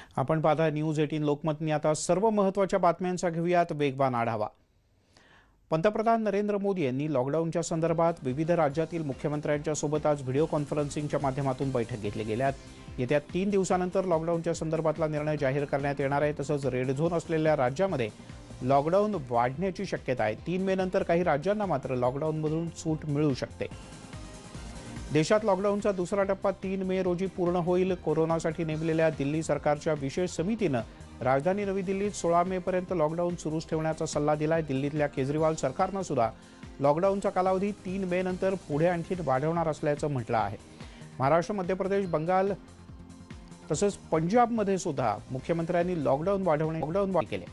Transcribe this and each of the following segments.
आपण पाहता न्यूज 18 लोकमतनी आता सर्व महत्त्वाच्या बातम्यांचा घेऊयात वेगवान आढावा। पंतप्रधान नरेंद्र मोदी यांनी लॉकडाऊनच्या संदर्भात विविध राज्यातील मुख्यमंत्र्यांच्या सोबत आज व्हिडिओ कॉन्फरन्सिंगच्या माध्यमातून बैठक घेतली गेल्या। येत्या 3 दिवसानंतर लॉकडाऊनच्या संदर्भातला निर्णय जाहीर करण्यात येणार आहे। तसंच रेड झोन असलेल्या राज्यामध्ये लॉकडाऊन वाढण्याची शक्यता आहे। 3 मे नंतर काही राज्यांना मात्र लॉकडाऊनमधून सूट मिळू शकते। देशात लॉकडाऊनचा दुसरा टप्पा 3 मे रोजी पूर्ण होईल। कोरोनासाठी नेमलेल्या दिल्ली सरकारच्या विशेष समितीने राजधानी नवी दिल्लीत 16 मे पर्यंत लॉकडाऊन सुरूच ठेवण्याचा सल्ला दिलाय। दिल्लीतल्या केजरीवाल सरकारने सुद्धा लॉकडाऊनचा कालावधी 3 मे नंतर पुढे आणखी वाढवणार असल्याचं म्हटलं आहे। महाराष्ट्र, मध्य प्रदेश, बंगाल तसंच पंजाबमध्ये सुद्धा मुख्यमंत्र्यांनी लॉकडाऊन केले।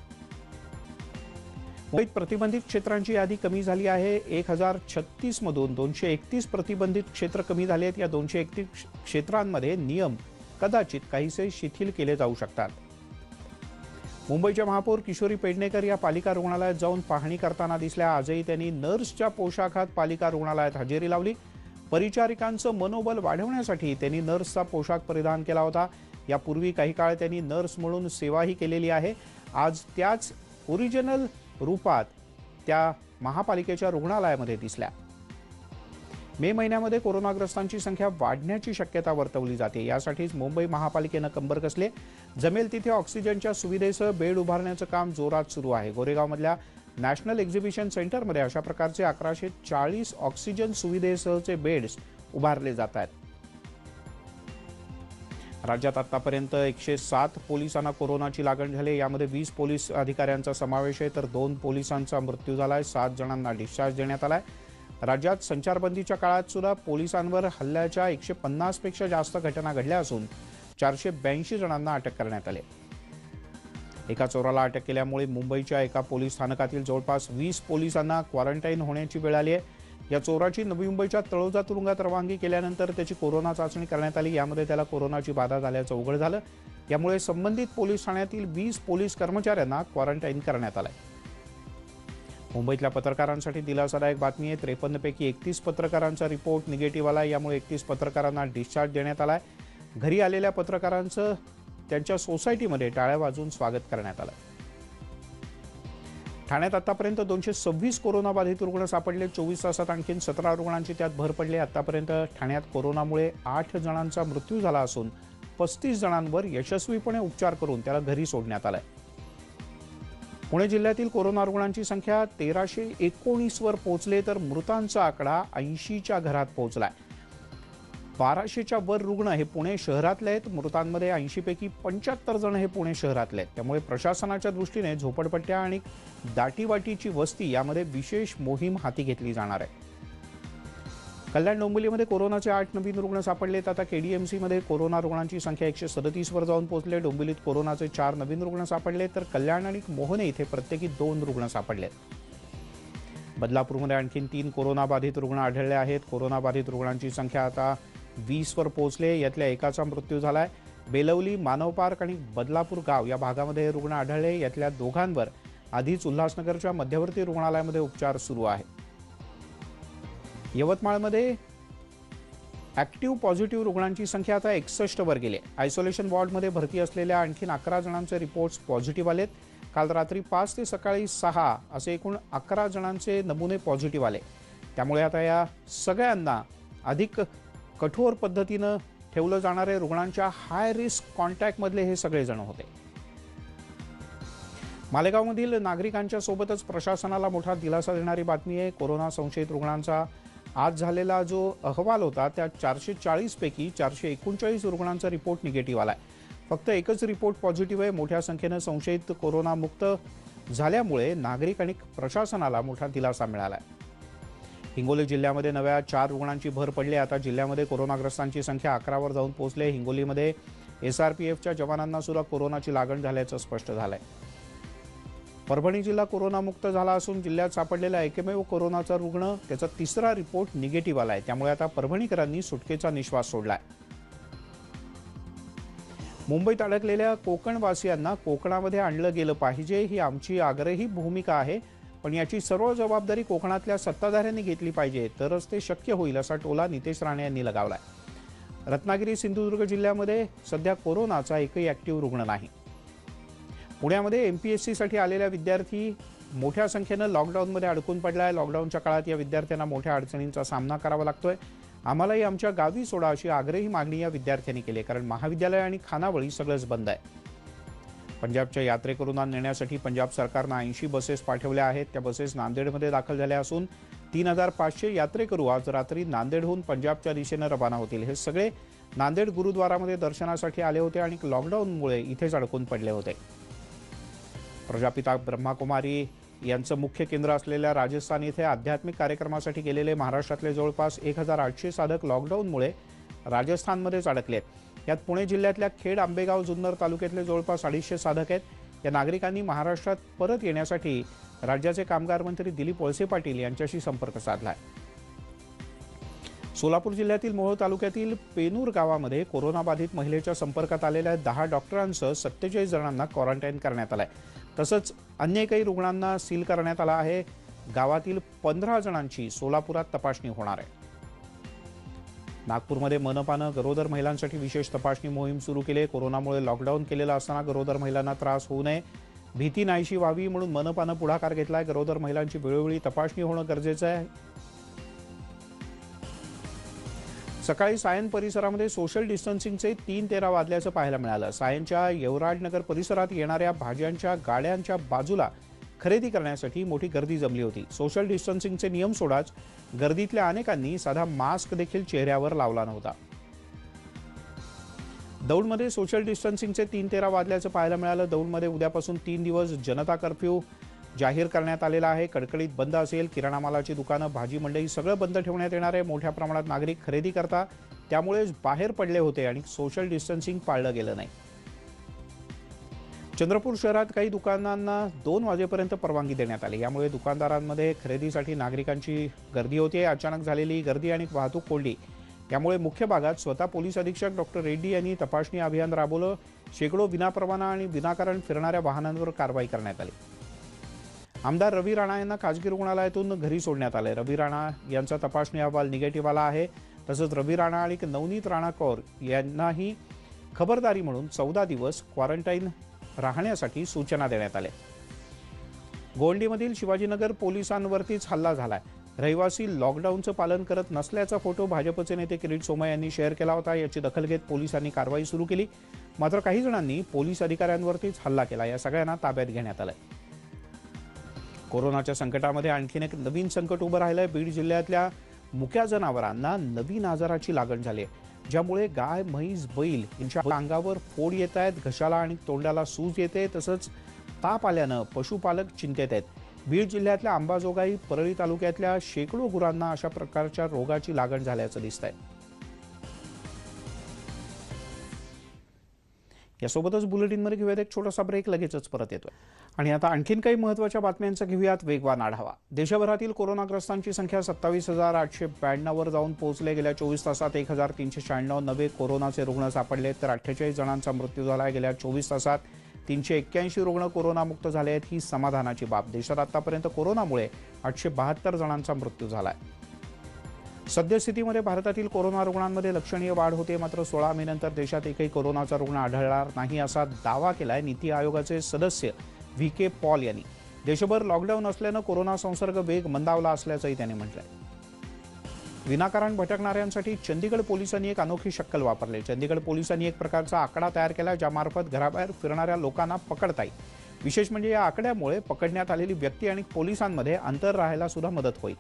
मुंबईत प्रतिबंधित क्षेत्रांची यादी कमी झाली आहे। 1036 मधून 231 प्रतिबंधित क्षेत्र कमी झाले आहेत। या 231 क्षेत्रांमध्ये नियम कदाचित काहीसे शिथिल केले जाऊ शकतात। मुंबईच्या महापौर किशोरी पेडणेकर या पालिका रुग्णालयात जाऊन पाहणी करताना दिसल्या। आजही त्यांनी नर्सच्या पोशाखात पालिका रुग्णालयात हजेरी लावली। परिचारिकांचं मनोबल वाढवण्यासाठी त्यांनी नर्सचा पोशाख परिधान केला होता। यापूर्वी काही काळ त्यांनी नर्स म्हणून सेवाही केलेली आहे। आज त्याच ओरिजिनल रूपात त्या महापालिकेच्या रुग्णालयामध्ये दिसल्या। मे महिन्यामध्ये कोरोनाग्रस्तांची संख्या वाढण्याची शक्यता वर्तवली जाते। यासाठीच मुंबई महापालिकेने कंबर कसले। जमेल तिथे ऑक्सिजनच्या सुविधेसह बेड उभारण्याचं काम जोरात सुरू आहे। गोरेगावमधल्या नॅशनल एक्झिबिशन सेंटरमध्ये अशा प्रकारचे 1140 ऑक्सिजन सुविधेसहचे बेड्स उभारले जात आहेत। राज्यात आतापर्यंत 107 पोलिसांना कोरोनाची लागण झाली। यामध्ये 20 पोलीस अधिकाऱ्यांचा समावेश आहे, तर 2 पोलिसांचा मृत्यू झालाय। 7 जणांना डिस्चार्ज देण्यात आलाय। राज्यात संचारबंदीच्या काळात सुद्धा पोलिसांवर हल्ल्याच्या 150 पेक्षा जास्त घटना घडल्या असून 482 जणांना अटक करण्यात आली। एका चोराला अटक केल्यामुळे मुंबईच्या एका पोलीस स्थानकातील जवळपास 20 पोलिसांना क्वारंटाईन होण्याची वेळ आली आहे। या चोराची नवी मुंबईच्या तळोजा तुरुंगात रवानगी केल्यानंतर त्याची कोरोना चाचणी करण्यात आली। यामध्ये त्याला कोरोनाची बाधा झाल्याचं उघड झालं। यामुळे संबंधित पोलीस ठाण्यातील 20 पोलीस कर्मचाऱ्यांना क्वारंटाईन करण्यात आलंय। मुंबईतल्या पत्रकारांसाठी दिलासादायक बातमी आहे। 53 पैकी 31 पत्रकारांचा रिपोर्ट निगेटिव्ह आला। यामुळे 31 पत्रकारांना डिस्चार्ज देण्यात आलाय। घरी आलेल्या पत्रकारांचं त्यांच्या सोसायटीमध्ये टाळ्या वाजवून स्वागत करण्यात आलं। ठाण्यात आतापर्यंत 226 कोरोनाबाधित रुग्ण सापडले। 24 तासात आणखी 17 रुग्णांची त्यात भर पडली। आतापर्यंत ठाण्यात कोरोनामुळे 8 जणांचा मृत्यू झाला असून 35 जणांवर यशस्वीपणे उपचार करून त्याला घरी सोडण्यात आलंय। पुणे जिल्ह्यातील कोरोना रुग्णांची संख्या 1319 वर पोहोचले, तर मृतांचा आकडा 80च्या घरात पोहोचलाय। 1200च्या वर रुग्ण हे पुणे शहरातले आहेत। मृतांमध्ये 80 पैकी 75 जण हे पुणे शहरातले आहेत। त्यामुळे प्रशासनाच्या दृष्टीने झोपडपट्ट्या आणि दाटीवाटीची वस्ती यामध्ये विशेष मोहीम हाती घेतली जाणार आहे। कल्याण डोंबिवलीमध्ये कोरोनाचे 8 नवीन रुग्ण सापडलेत। आता केडीएमसीमध्ये कोरोना रुग्णांची संख्या 137 वर जाऊन पोहोचले। डोंबिवलीत कोरोनाचे 4 नवीन रुग्ण सापडले, तर कल्याण आणि मोहने इथे प्रत्येकी 2 रुग्ण सापडलेत। बदलापूरमध्ये आणखी 3 कोरोनाबाधित रुग्ण आढळले आहेत। कोरोनाबाधित रुग्णांची संख्या आता 20 वर पोहोचले। यातल्या एकाचा मृत्यू झालाय। बेलवली, मानव पार्क आणि बदलापूर गाव या भागामध्ये हे रुग्ण आढळले। यातल्या दोघांवर आधीच उल्हासनगरच्या मध्यवर्ती रुग्णालयामध्ये उपचार सुरू आहे। यवतमाळमध्ये ऍक्टिव्ह पॉझिटिव्ह रुग्णांची संख्या आता 61 वर गेली। आयसोलेशन वॉर्डमध्ये भरती असलेल्या आणखी 11 जणांचे रिपोर्ट्स पॉझिटिव्ह आलेत। काल रात्री 5 ते सकाळी 6 असे एकूण 11 जणांचे नमुने पॉझिटिव्ह आले। त्यामुळे आता या सगळ्यांना अधिक कठोर पद्धतीने ठेवलं जाणार आहे। रुग्णांच्या हाय रिस्क कॉन्टॅक्टमधले हे सगळे जण होते। मालेगावमधील नागरिकांच्या सोबतच प्रशासनाला मोठा दिलासा देणारी बातमी आहे। कोरोना संशयित रुग्णांचा आज झालेला जो अहवाल होता त्या 440 पैकी 439 रुग्णांचा रिपोर्ट निगेटिव्ह आलाय। फक्त एकच रिपोर्ट पॉझिटिव्ह आहे। मोठ्या संख्येने संशयित कोरोना मुक्त झाल्यामुळे नागरिक आणि प्रशासनाला मोठा दिलासा मिळालाय। हिंगोली जिल्ह्यामध्ये नव्या 4 रुग्णांची भर पडली। आता जिल्ह्यामध्ये कोरोनाग्रस्तांची संख्या 11 वर जाऊन पोहोचले। हिंगोलीमध्ये एसआरपीएफच्या जवानांना सुद्धा कोरोनाची लागण झाल्याचं स्पष्ट झालंय। परभणी जिल्हा कोरोनामुक्त झाला असून जिल्ह्यात सापडलेला एकमेव कोरोनाचा रुग्ण त्याचा 3रा रिपोर्ट निगेटिव्ह आलाय। त्यामुळे आता परभणीकरांनी सुटकेचा निश्वास सोडलाय। मुंबईत अडकलेल्या कोकणवासियांना कोकणामध्ये आणलं गेलं पाहिजे ही आमची आग्रही भूमिका आहे, पण याची सर्व जबाबदारी कोकणातल्या सत्ताधाऱ्यांनी घेतली पाहिजे, तरच ते शक्य होईल असा टोला नितेश राणे यांनी लगावलाय। रत्नागिरी सिंधुदुर्ग जिल्ह्यामध्ये सध्या कोरोनाचा एकही ॲक्टिव्ह रुग्ण नाही. पुण्यामध्ये MPSC साठी आलेल्या विद्यार्थी मोठ्या संख्येनं लॉकडाऊनमध्ये अडकून पडला आहे. लॉकडाऊनच्या काळात या विद्यार्थ्यांना मोठ्या अडचणींचा सामना करावा लागतोय. आम्हालाही आमच्या गावी सोडा अशी आग्रही मागणी या विद्यार्थ्यांनी केली, कारण महाविद्यालय आणि खानावळी सगळंच बंद आहे. पंजाबच्या यात्रेकरूंना नेण्यासाठी पंजाब सरकारनं 80 बसेस पाठवल्या आहेत. त्या बसेस नांदेडमध्ये दाखल झाल्या असून 3500 यात्रेकरू आज रात्री नांदेडहून पंजाबच्या दिशेनं रवाना होतील. हे सगळे नांदेड गुरुद्वारामध्ये दर्शनासाठी आले होते आणि लॉकडाऊनमुळे इथेच अडकून पडले होते. प्रजापिता ब्रह्माकुमारी यांचं मुख्य केंद्र असलेल्या राजस्थान येथे आध्यात्मिक कार्यक्रमासाठी गेलेले महाराष्ट्रातले जवळपास 1800 साधक लॉकडाऊनमुळे राजस्थानमध्येच अडकलेत. यात पुणे जिल्ह्यातल्या खेड, आंबेगाव, जुन्नर तालुक्यातले जवळपास 250 साधक आहेत. या नागरिकांनी महाराष्ट्रात परत येण्यासाठी राज्याचे कामगार मंत्री दिलीप वळसे पाटील यांच्याशी संपर्क साधला. सोलापूर जिल्ह्यातील मोहोळ तालुक्यातील पेनूर गावामध्ये कोरोनाबाधित महिलेच्या संपर्कात आलेल्या 10 डॉक्टरांसह 47 जणांना क्वारंटाईन करण्यात आलं आहे. तसंच अन्य काही रुग्णांना सील करण्यात आलं आहे. गावातील 15 जणांची सोलापुरात तपासणी होणार आहे. नागपूरमध्ये मनपानं गरोदर महिलांसाठी विशेष तपासणी मोहीम सुरू केली आहे. कोरोनामुळे लॉकडाऊन केलेला असताना गरोदर महिलांना त्रास होऊ नये, भीती नाहीशी व्हावी म्हणून मनपानं पुढाकार घेतलाय. गरोदर महिलांची वेळोवेळी तपासणी होणं गरजेचं आहे. सकाळी सायन परिसरामध्ये सोशल डिस्टन्सिंगचे 3-13 वाजल्याचं पाहायला मिळालं. सायनच्या यवराजनगर परिसरात येणाऱ्या भाज्यांच्या गाड्यांच्या बाजूला खरेदी करण्यासाठी मोठी गर्दी जमली होती. सोशल डिस्टन्सिंगचे नियम सोडाच गर्दीतल्या अनेकांनी साधा मास्क देखील चेहऱ्यावर लावला नव्हता. दौंडमध्ये सोशल डिस्टन्सिंगचे 3-13 वाजल्याचं पाहायला मिळालं. दौंडमध्ये उद्यापासून 3 दिवस जनता कर्फ्यू जाहीर करण्यात आलेला आहे. कडकडीत बंद असेल. किराणा मालाची दुकानं, भाजी मंडई सगळं बंद ठेवण्यात येणार आहे. मोठ्या प्रमाणात नागरिक खरेदी करता त्यामुळे बाहेर पडले होते आणि सोशल डिस्टन्सिंग पाळलं गेलं नाही. चंद्रपूर शहरात काही दुकानांना 2 वाजेपर्यंत परवानगी देण्यात आली. यामुळे दुकानदारांमध्ये खरेदीसाठी नागरिकांची गर्दी होते. अचानक झालेली गर्दी आणि वाहतूक कोंडी यामुळे मुख्य भागात स्वतः पोलीस अधीक्षक डॉक्टर रेड्डी यांनी तपासणी अभियान राबवलं. शेकडो विनापरवाना आणि विनाकारण फिरणाऱ्या वाहनांवर कारवाई करण्यात आली. आमदार रवी राणा यांना खासगी रुग्णालयातून घरी सोडण्यात आले. रवी राणा यांचा तपासणी अहवाल निगेटिव्ह आला आहे. तसंच रवी राणा आणि नवनीत राणा कौर यांनाही खबरदारी म्हणून 14 दिवस क्वारंटाईन राहण्यासाठी सूचना देण्यात आल्या. गोंडीमधील शिवाजीनगर पोलिसांवरतीच हल्ला झालाय. रहिवासी लॉकडाऊनचं पालन करत नसल्याचा फोटो भाजपचे नेते किरीट सोमय्या यांनी शेअर केला होता. याची दखल घेत पोलिसांनी कारवाई सुरू केली. मात्र काही जणांनी पोलीस अधिकाऱ्यांवरतीच हल्ला केला. या सगळ्यांना ताब्यात घेण्यात आलंय. कोरोनाच्या संकटामध्ये आणखीन एक नवीन संकट उभं राहिलंय. बीड जिल्ह्यातल्या मुक्या जनावरांना नवीन आजाराची लागण झाली आहे, ज्यामुळे गाय, म्हैस, बैल यांच्या अंगावर फोड येत आहेत, घशाला आणि तोंडाला सूज येते. तसंच ताप आल्यानं पशुपालक चिंतेत आहेत. बीड जिल्ह्यातल्या अंबाजोगाई, परळी तालुक्यातल्या शेकडो गुरांना अशा प्रकारच्या रोगाची लागण झाल्याचं दिसतंय. यासोबतच बुलेटिनमध्ये घेऊयात एक छोटासा ब्रेक. लगेचच परत येतोय आणि आता आणखीन काही महत्त्वाच्या बातम्यांचा घेऊयात वेगवान आढावा. देशभरातील कोरोनाग्रस्तांची संख्या 27,892 वर जाऊन पोहोचले. गेल्या 24 तासात 1,396 नवे कोरोनाचे रुग्ण सापडले, तर 48 जणांचा मृत्यू झाला. गेल्या 24 तासात 381 रुग्ण कोरोनामुक्त झाले आहेत. ही समाधानाची बाब. देशात आतापर्यंत कोरोनामुळे 872 जणांचा मृत्यू झालाय. सद्यस्थितीमध्ये भारतातील कोरोना रुग्णांमध्ये लक्षणीय वाढ होते. मात्र 16 मे नंतर देशात एकही कोरोनाचा रुग्ण आढळणार नाही असा दावा केलाय नीती आयोगाचे सदस्य VK पॉल यांनी. देशभर लॉकडाऊन असल्यानं कोरोना संसर्ग वेग मंदावला असल्याचंही त्यांनी म्हटलंय. विनाकारण भटकणाऱ्यांसाठी चंदीगड पोलिसांनी एक अनोखी शक्कल वापरली. चंदीगड पोलिसांनी एक प्रकारचा आकडा तयार केला, ज्यामार्फत घराबाहेर फिरणाऱ्या लोकांना पकडता येईल. विशेष म्हणजे या आकड्यामुळे पकडण्यात आलेली व्यक्ती आणि पोलिसांमध्ये अंतर राहायला सुद्धा मदत होईल.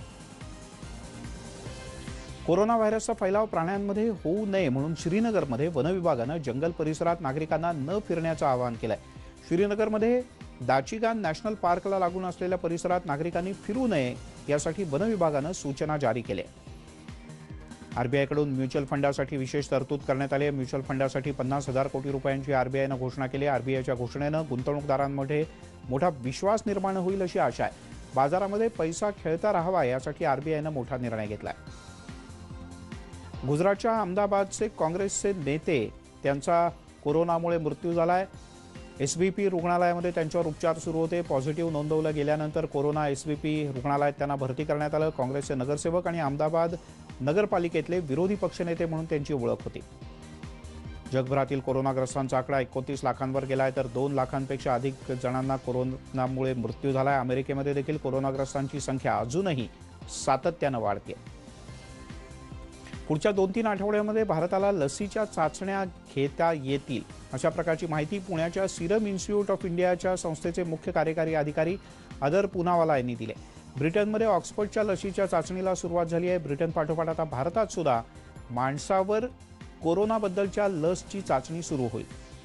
कोरोना व्हायरसचा फैलाव प्राण्यांमध्ये होऊ नये म्हणून श्रीनगरमध्ये वनविभागानं जंगल परिसरात नागरिकांना न फिरण्याचं आवाहन केलंय. श्रीनगरमध्ये दाचिगान नॅशनल पार्कला लागून असलेल्या परिसरात नागरिकांनी फिरू नये यासाठी वनविभागानं सूचना जारी केल्या. आरबीआयकडून म्युच्युअल फंडासाठी विशेष तरतूद करण्यात आली आहे. म्युच्युअल फंडासाठी 50,000 कोटी रुपयांची आरबीआयनं घोषणा केली. आरबीआयच्या घोषणेनं गुंतवणूकदारांमध्ये मोठा विश्वास निर्माण होईल अशी आशा आहे. बाजारामध्ये पैसा खेळता राहावा यासाठी आरबीआयनं मोठा निर्णय घेतलाय. गुजरातच्या अहमदाबादचे काँग्रेसचे नेते त्यांचा कोरोनामुळे मृत्यू झालाय. SVP रुग्णालयामध्ये त्यांच्यावर उपचार सुरू होते. पॉझिटिव्ह नोंदवलं गेल्यानंतर कोरोना SVP रुग्णालयात त्यांना भरती करण्यात आलं. काँग्रेसचे नगरसेवक आणि अहमदाबाद नगरपालिकेतले विरोधी पक्षनेते म्हणून त्यांची ओळख होती. जगभरातील कोरोनाग्रस्तांचा आकडा 29 लाखांवर गेलाय, तर 2 लाखांपेक्षा अधिक जणांना कोरोनामुळे मृत्यू झालाय. अमेरिकेमध्ये देखील कोरोनाग्रस्तांची संख्या अजूनही सातत्यानं वाढते. पुढच्या 2-3 आठवड्यामध्ये भारताला लसीच्या चाचण्या घेता येतील, अशा प्रकारची माहिती पुण्याच्या सिरम इन्स्टिट्यूट ऑफ इंडियाच्या संस्थेचे मुख्य कार्यकारी अधिकारी अदर पूनावाला यांनी दिले. ब्रिटनमध्ये ऑक्सफर्डच्या लसीच्या चाचणीला सुरुवात झाली आहे. ब्रिटन पाठोपाठ आता भारतात सुद्धा माणसावर कोरोनाबद्दलच्या लसची चाचणी सुरू होईल.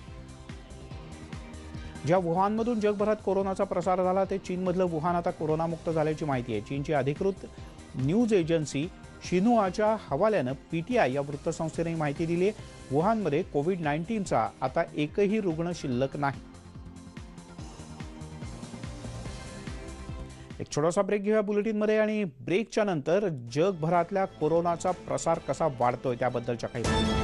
ज्या वुहानमधून जगभरात कोरोनाचा प्रसार झाला ते चीनमधलं वुहान आता कोरोनामुक्त झाल्याची माहिती आहे. चीनची अधिकृत न्यूज एजन्सी शिन्हुआच्या हवाल्यानं पीटीआय या वृत्तसंस्थेने माहिती दिली आहे. वुहानमध्ये कोविड-19चा आता एकही रुग्ण शिल्लक नाही. एक छोटासा ब्रेक घेऊया बुलेटिनमध्ये आणि ब्रेकच्या नंतर जगभरातल्या कोरोनाचा प्रसार कसा वाढतोय त्याबद्दलच्या काही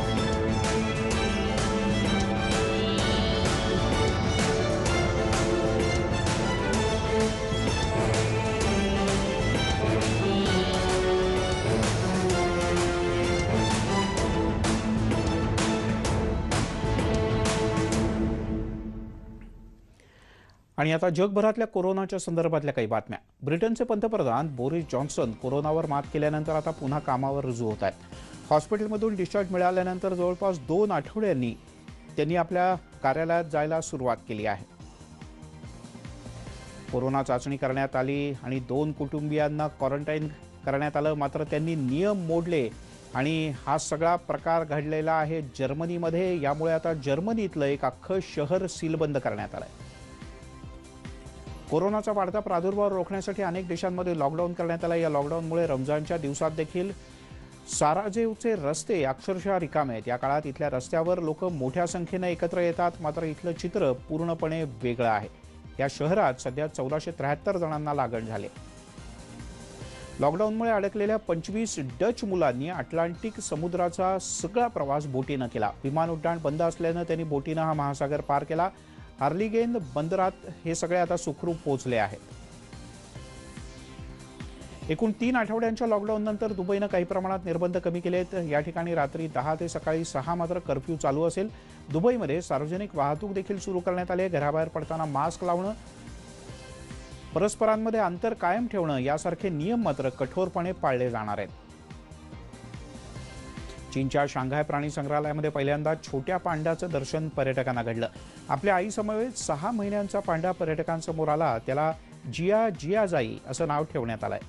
आणि आता जगभरातल्या कोरोनाच्या संदर्भातल्या काही बातम्या. ब्रिटनचे पंतप्रधान बोरिस जॉन्सन कोरोनावर मात केल्यानंतर आता पुन्हा कामावर रुजू होत आहेत. हॉस्पिटलमधून डिस्चार्ज मिळाल्यानंतर जवळपास 2 आठवड्यांनी त्यांनी आपल्या कार्यालयात जायला सुरुवात केली आहे. कोरोना चाचणी करण्यात आली आणि 2 कुटुंबियांना क्वारंटाईन करण्यात आलं, मात्र त्यांनी नियम मोडले आणि हा सगळा प्रकार घडलेला आहे जर्मनीमध्ये. यामुळे आता जर्मनीतलं एक अख्खं शहर सीलबंद करण्यात आलंय. कोरोनाचा वाढता प्रादुर्भाव रोखण्यासाठी अनेक देशांमध्ये लॉकडाऊन करण्यात आला. या लॉकडाऊनमुळे रमजानच्या दिवसात देखील साराजेवचे रस्ते अक्षरशः रिकामे आहेत. या काळात इथल्या रस्त्यावर लोक मोठ्या संख्येने एकत्र येतात, मात्र इथलं चित्र पूर्णपणे वेगळं आहे. या शहरात सध्या 1473 जणांना लागण झाले. लॉकडाऊनमुळे अडकलेल्या 25 डच मुलांनी अटलांटिक समुद्राचा सगळा प्रवास बोटीनं केला. विमान उड्डाण बंद असल्यानं त्यांनी बोटीनं हा महासागर पार केला. हार्लिगेन बंदरात हे सगळे आता सुखरूप पोहोचले आहेत. एकूण 3 आठवड्यांच्या लॉकडाऊन नंतर दुबईनं काही प्रमाणात निर्बंध कमी केले आहेत. या ठिकाणी रात्री 10 ते सकाळी 6 मात्र कर्फ्यू चालू असेल. दुबईमध्ये सार्वजनिक वाहतूक देखील सुरू करण्यात आली आहे. घराबाहेर पडताना मास्क लावणं, परस्परांमध्ये अंतर कायम ठेवणं यासारखे नियम मात्र कठोरपणे पाळले जाणार आहेत. चीनच्या शांघाय प्राणी संग्रहालयामध्ये पहिल्यांदा छोट्या पांड्याचं दर्शन पर्यटकांना घडलं. आपल्या आईसमवेत 6 महिन्यांचा पांडा पर्यटकांसमोर आला. त्याला जियाजाई असं नाव ठेवण्यात आलंय.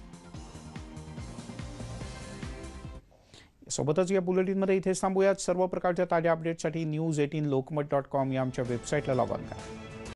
सोबतच या बुलेटिनमध्ये इथेच थांबूयात. सर्व प्रकारच्या ताज्या अपडेटसाठी news18lokmat.com या आमच्या वेबसाईटला लॉग ऑन करा.